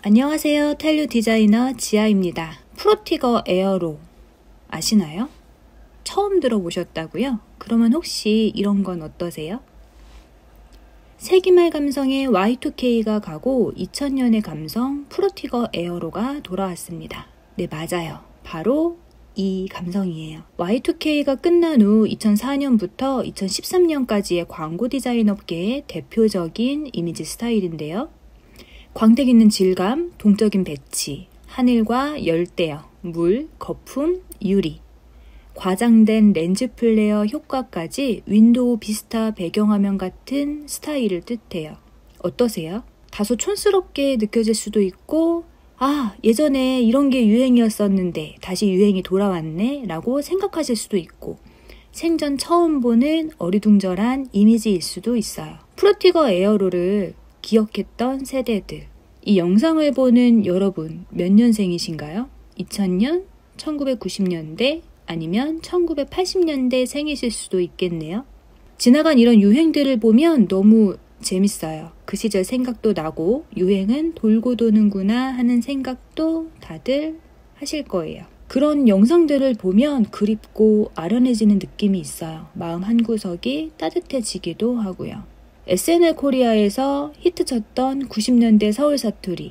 안녕하세요. 텔류 디자이너 지아입니다. 프로티거 에어로 아시나요? 처음 들어보셨다고요? 그러면 혹시 이런 건 어떠세요? 세기말 감성의 Y2K가 가고 2000년의 감성 프로티거 에어로가 돌아왔습니다. 네, 맞아요. 바로 이 감성이에요. Y2K가 끝난 후 2004년부터 2013년까지의 광고 디자인 업계의 대표적인 이미지 스타일인데요. 광택 있는 질감, 동적인 배치, 하늘과 열대어, 물, 거품, 유리, 과장된 렌즈 플레어 효과까지 윈도우 비스타 배경화면 같은 스타일을 뜻해요. 어떠세요? 다소 촌스럽게 느껴질 수도 있고 예전에 이런 게 유행이었었는데 다시 유행이 돌아왔네 라고 생각하실 수도 있고 생전 처음 보는 어리둥절한 이미지일 수도 있어요. 프로티거 에어로를 기억했던 세대들, 이 영상을 보는 여러분 몇 년생이신가요? 2000년, 1990년대 아니면 1980년대 생이실 수도 있겠네요. 지나간 이런 유행들을 보면 너무 재밌어요. 그 시절 생각도 나고 유행은 돌고 도는구나 하는 생각도 다들 하실 거예요. 그런 영상들을 보면 그립고 아련해지는 느낌이 있어요. 마음 한구석이 따뜻해지기도 하고요. SNL 코리아에서 히트쳤던 90년대 서울 사투리,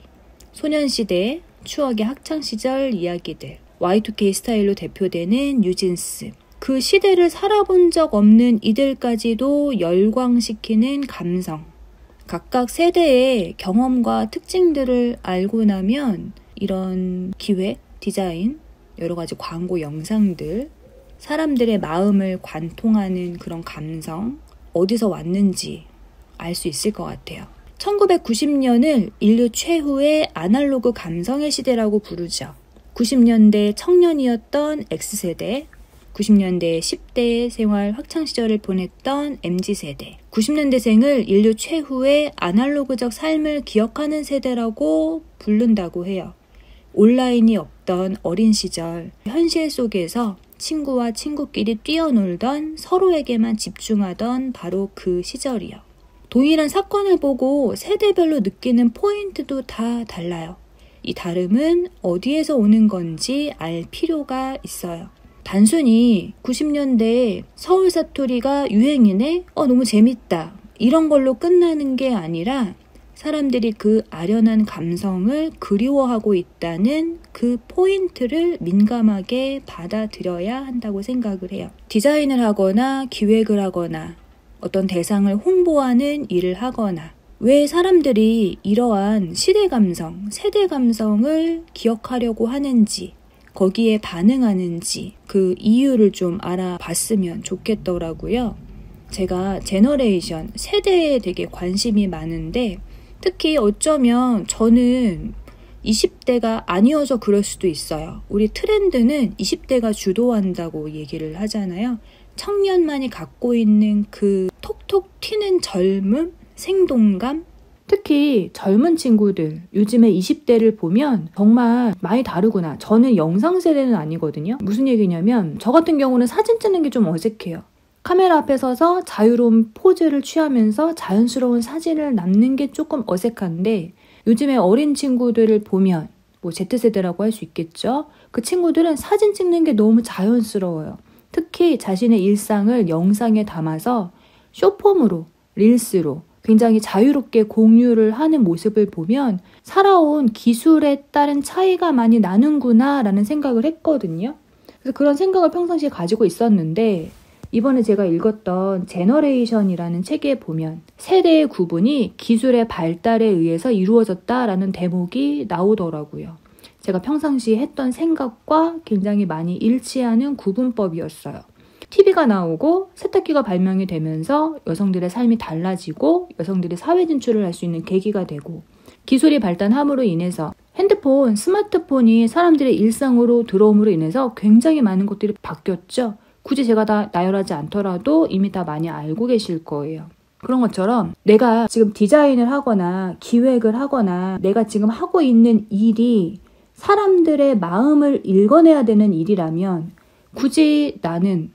소년시대, 추억의 학창시절 이야기들, Y2K 스타일로 대표되는 뉴진스, 그 시대를 살아본 적 없는 이들까지도 열광시키는 감성. 각각 세대의 경험과 특징들을 알고 나면 이런 기획, 디자인, 여러 가지 광고 영상들, 사람들의 마음을 관통하는 그런 감성, 어디서 왔는지 알 수 있을 것 같아요. 1990년을 인류 최후의 아날로그 감성의 시대라고 부르죠. 90년대 청년이었던 X세대, 90년대 10대 생활 학창시절을 보냈던 MZ세대, 90년대생을 인류 최후의 아날로그적 삶을 기억하는 세대라고 부른다고 해요. 온라인이 없던 어린 시절, 현실 속에서 친구와 친구끼리 뛰어놀던, 서로에게만 집중하던 바로 그 시절이요. 동일한 사건을 보고 세대별로 느끼는 포인트도 다 달라요. 이 다름은 어디에서 오는 건지 알 필요가 있어요. 단순히 90년대 서울 사투리가 유행이네? 너무 재밌다. 이런 걸로 끝나는 게 아니라 사람들이 그 아련한 감성을 그리워하고 있다는 그 포인트를 민감하게 받아들여야 한다고 생각을 해요. 디자인을 하거나 기획을 하거나 어떤 대상을 홍보하는 일을 하거나 왜 사람들이 이러한 시대 감성, 세대 감성을 기억하려고 하는지, 거기에 반응하는지 그 이유를 좀 알아봤으면 좋겠더라고요. 제가 제너레이션, 세대에 되게 관심이 많은데 특히 어쩌면 저는 20대가 아니어서 그럴 수도 있어요. 우리 트렌드는 20대가 주도한다고 얘기를 하잖아요. 청년만이 갖고 있는 그 톡톡 튀는 젊음, 생동감, 특히 젊은 친구들, 요즘에 20대를 보면 정말 많이 다르구나. 저는 영상 세대는 아니거든요. 무슨 얘기냐면 저 같은 경우는 사진 찍는 게 좀 어색해요. 카메라 앞에 서서 자유로운 포즈를 취하면서 자연스러운 사진을 남는 게 조금 어색한데 요즘에 어린 친구들을 보면 Z세대라고 할 수 있겠죠. 그 친구들은 사진 찍는 게 너무 자연스러워요. 특히 자신의 일상을 영상에 담아서 숏폼으로, 릴스로 굉장히 자유롭게 공유를 하는 모습을 보면 살아온 기술에 따른 차이가 많이 나는구나 라는 생각을 했거든요. 그래서 그런 생각을 평상시에 가지고 있었는데 이번에 제가 읽었던 제너레이션이라는 책에 보면 세대의 구분이 기술의 발달에 의해서 이루어졌다라는 대목이 나오더라고요. 제가 평상시에 했던 생각과 굉장히 많이 일치하는 구분법이었어요. TV가 나오고 세탁기가 발명이 되면서 여성들의 삶이 달라지고 여성들이 사회 진출을 할 수 있는 계기가 되고 기술이 발달함으로 인해서 핸드폰, 스마트폰이 사람들의 일상으로 들어옴으로 인해서 굉장히 많은 것들이 바뀌었죠. 굳이 제가 다 나열하지 않더라도 이미 다 많이 알고 계실 거예요. 그런 것처럼 내가 지금 디자인을 하거나 기획을 하거나 내가 지금 하고 있는 일이 사람들의 마음을 읽어내야 되는 일이라면 굳이 나는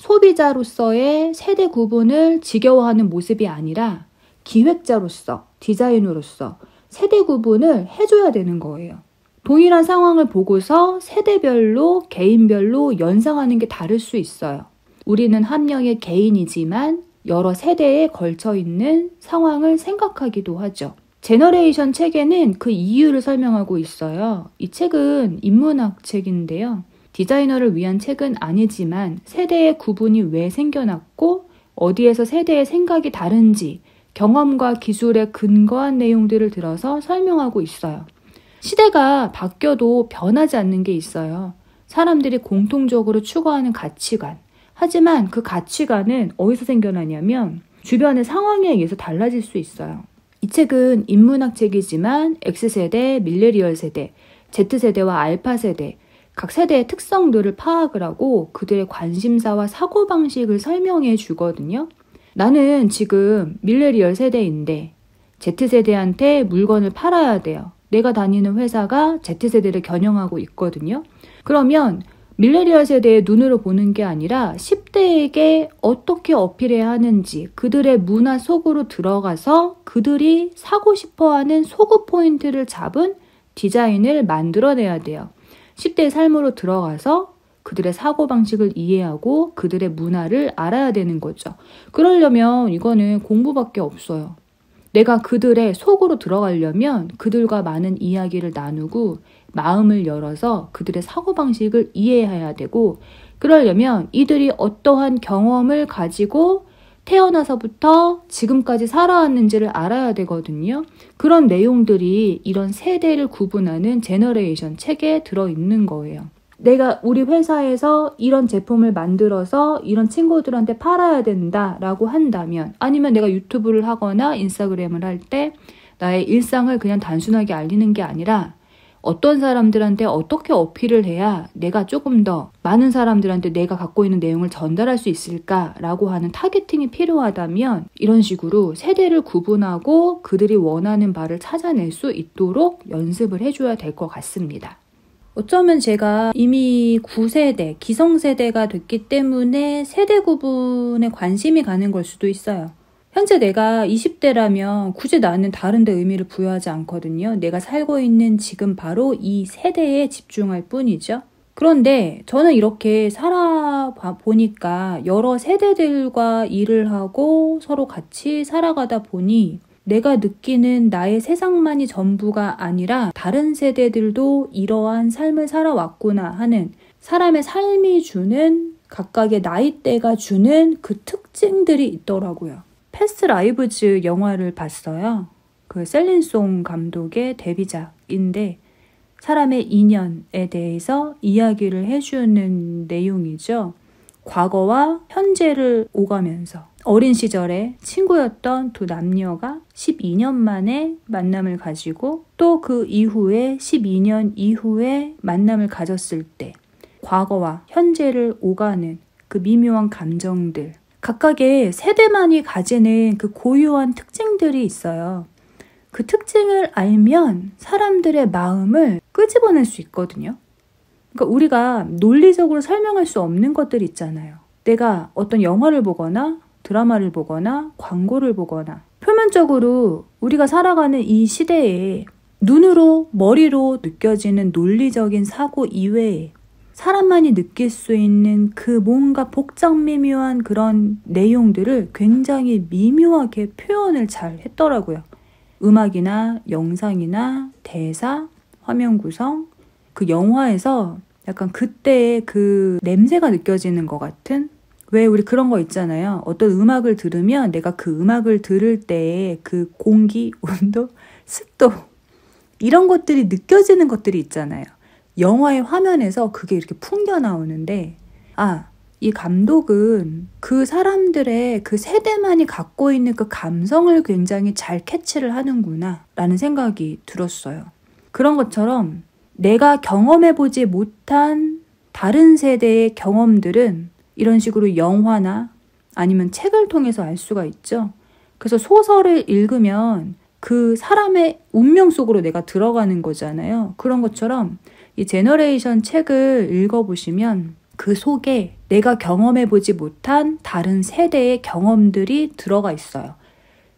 소비자로서의 세대 구분을 지겨워하는 모습이 아니라 기획자로서, 디자이너로서 세대 구분을 해줘야 되는 거예요. 동일한 상황을 보고서 세대별로, 개인별로 연상하는 게 다를 수 있어요. 우리는 한 명의 개인이지만 여러 세대에 걸쳐 있는 상황을 생각하기도 하죠. 제너레이션 책에는 그 이유를 설명하고 있어요. 이 책은 인문학 책인데요. 디자이너를 위한 책은 아니지만 세대의 구분이 왜 생겨났고 어디에서 세대의 생각이 다른지 경험과 기술에 근거한 내용들을 들어서 설명하고 있어요. 시대가 바뀌어도 변하지 않는 게 있어요. 사람들이 공통적으로 추구하는 가치관. 하지만 그 가치관은 어디서 생겨나냐면 주변의 상황에 의해서 달라질 수 있어요. 이 책은 인문학 책이지만 X세대, 밀레니얼 세대, Z세대와 알파 세대, 각 세대의 특성들을 파악을 하고 그들의 관심사와 사고방식을 설명해 주거든요. 나는 지금 밀레니얼 세대인데 Z세대한테 물건을 팔아야 돼요. 내가 다니는 회사가 Z세대를 겨냥하고 있거든요. 그러면 밀레니얼 세대의 눈으로 보는 게 아니라 10대에게 어떻게 어필해야 하는지 그들의 문화 속으로 들어가서 그들이 사고 싶어하는 소구 포인트를 잡은 디자인을 만들어내야 돼요. 10대의 삶으로 들어가서 그들의 사고방식을 이해하고 그들의 문화를 알아야 되는 거죠. 그러려면 이거는 공부밖에 없어요. 내가 그들의 속으로 들어가려면 그들과 많은 이야기를 나누고 마음을 열어서 그들의 사고방식을 이해해야 되고 그러려면 이들이 어떠한 경험을 가지고 태어나서부터 지금까지 살아왔는지를 알아야 되거든요. 그런 내용들이 이런 세대를 구분하는 제너레이션 책에 들어있는 거예요. 내가 우리 회사에서 이런 제품을 만들어서 이런 친구들한테 팔아야 된다라고 한다면 아니면 내가 유튜브를 하거나 인스타그램을 할 때 나의 일상을 그냥 단순하게 알리는 게 아니라 어떤 사람들한테 어떻게 어필을 해야 내가 조금 더 많은 사람들한테 내가 갖고 있는 내용을 전달할 수 있을까라고 하는 타겟팅이 필요하다면 이런 식으로 세대를 구분하고 그들이 원하는 바를 찾아낼 수 있도록 연습을 해줘야 될 것 같습니다. 어쩌면 제가 이미 9세대, 기성세대가 됐기 때문에 세대 구분에 관심이 가는 걸 수도 있어요. 현재 내가 20대라면 굳이 나는 다른 데 의미를 부여하지 않거든요. 내가 살고 있는 지금 바로 이 세대에 집중할 뿐이죠. 그런데 저는 이렇게 살아보니까 여러 세대들과 일을 하고 서로 같이 살아가다 보니 내가 느끼는 나의 세상만이 전부가 아니라 다른 세대들도 이러한 삶을 살아왔구나 하는 사람의 삶이 주는 각각의 나이대가 주는 그 특징들이 있더라고요. 패스트 라이브즈 영화를 봤어요. 그 셀린송 감독의 데뷔작인데 사람의 인연에 대해서 이야기를 해주는 내용이죠. 과거와 현재를 오가면서 어린 시절에 친구였던 두 남녀가 12년 만에 만남을 가지고 또 그 이후에 12년 이후에 만남을 가졌을 때 과거와 현재를 오가는 그 미묘한 감정들 각각의 세대만이 가지는 그 고유한 특징들이 있어요. 그 특징을 알면 사람들의 마음을 끄집어낼 수 있거든요. 그러니까 우리가 논리적으로 설명할 수 없는 것들 있잖아요. 내가 어떤 영화를 보거나 드라마를 보거나 광고를 보거나 표면적으로 우리가 살아가는 이 시대에 눈으로 머리로 느껴지는 논리적인 사고 이외에 사람만이 느낄 수 있는 그 뭔가 복잡 미묘한 그런 내용들을 굉장히 미묘하게 표현을 잘 했더라고요. 음악이나 영상이나 대사, 화면 구성, 그 영화에서 약간 그때의 그 냄새가 느껴지는 것 같은 왜 우리 그런 거 있잖아요. 어떤 음악을 들으면 내가 그 음악을 들을 때의 그 공기, 온도, 습도 이런 것들이 느껴지는 것들이 있잖아요. 영화의 화면에서 그게 이렇게 풍겨 나오는데 이 감독은 그 사람들의 그 세대만이 갖고 있는 그 감성을 굉장히 잘 캐치를 하는구나 라는 생각이 들었어요. 그런 것처럼 내가 경험해보지 못한 다른 세대의 경험들은 이런 식으로 영화나 아니면 책을 통해서 알 수가 있죠. 그래서 소설을 읽으면 그 사람의 운명 속으로 내가 들어가는 거잖아요. 그런 것처럼 이 제너레이션 책을 읽어보시면 그 속에 내가 경험해보지 못한 다른 세대의 경험들이 들어가 있어요.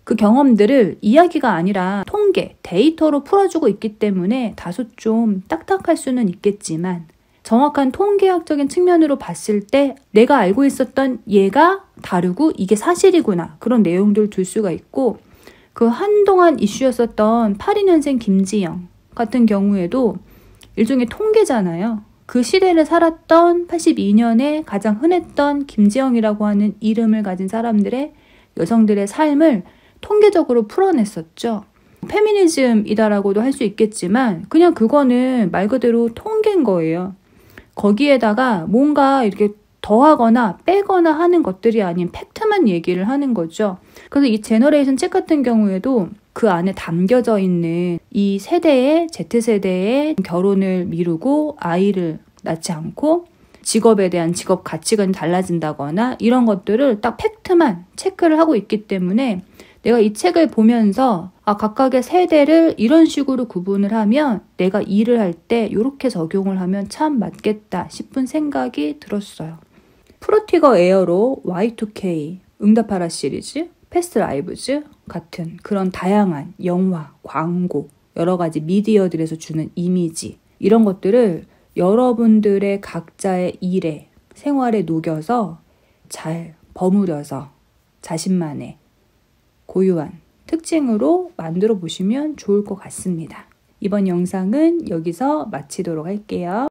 그 경험들을 이야기가 아니라 통계, 데이터로 풀어주고 있기 때문에 다소 좀 딱딱할 수는 있겠지만 정확한 통계학적인 측면으로 봤을 때 내가 알고 있었던 얘가 다르고 이게 사실이구나. 그런 내용들을 둘 수가 있고 그 한동안 이슈였었던 82년생 김지영 같은 경우에도 일종의 통계잖아요. 그 시대를 살았던 82년에 가장 흔했던 김지영이라고 하는 이름을 가진 사람들의 여성들의 삶을 통계적으로 풀어냈었죠. 페미니즘이다라고도 할 수 있겠지만 그냥 그거는 말 그대로 통계인 거예요. 거기에다가 뭔가 이렇게 더하거나 빼거나 하는 것들이 아닌 팩트만 얘기를 하는 거죠. 그래서 이 제너레이션 책 같은 경우에도 그 안에 담겨져 있는 이 세대의 Z세대의 결혼을 미루고 아이를 낳지 않고 직업에 대한 직업 가치관이 달라진다거나 이런 것들을 딱 팩트만 체크를 하고 있기 때문에 내가 이 책을 보면서 각각의 세대를 이런 식으로 구분을 하면 내가 일을 할 때 이렇게 적용을 하면 참 맞겠다 싶은 생각이 들었어요. 프로티거 에어로 Y2K, 응답하라 시리즈, 패스트 라이브즈 같은 그런 다양한 영화, 광고, 여러 가지 미디어들에서 주는 이미지 이런 것들을 여러분들의 각자의 일에, 생활에 녹여서 잘 버무려서 자신만의 고유한 특징으로 만들어 보시면 좋을 것 같습니다. 이번 영상은 여기서 마치도록 할게요.